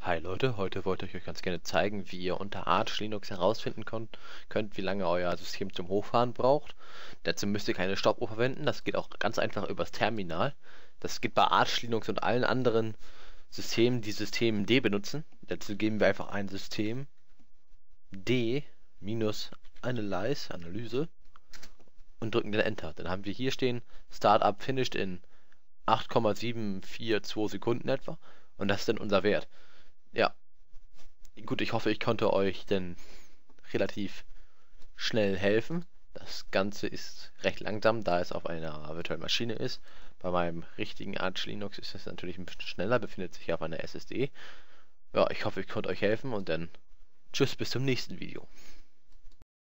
Hi Leute, heute wollte ich euch ganz gerne zeigen, wie ihr unter Arch Linux herausfinden könnt, wie lange euer System zum Hochfahren braucht. Dazu müsst ihr keine Stoppuhr verwenden, das geht auch ganz einfach übers Terminal. Das geht bei Arch Linux und allen anderen Systemen, die System-D benutzen. Dazu geben wir einfach ein System D minus Analyse und drücken dann Enter. Dann haben wir hier stehen Startup finished in 8,742 Sekunden etwa und das ist dann unser Wert. Ja, gut, ich hoffe, ich konnte euch denn relativ schnell helfen. Das Ganze ist recht langsam, da es auf einer virtuellen Maschine ist. Bei meinem richtigen Arch Linux ist es natürlich ein bisschen schneller, befindet sich auf einer SSD. Ja, ich hoffe, ich konnte euch helfen und dann tschüss, bis zum nächsten Video.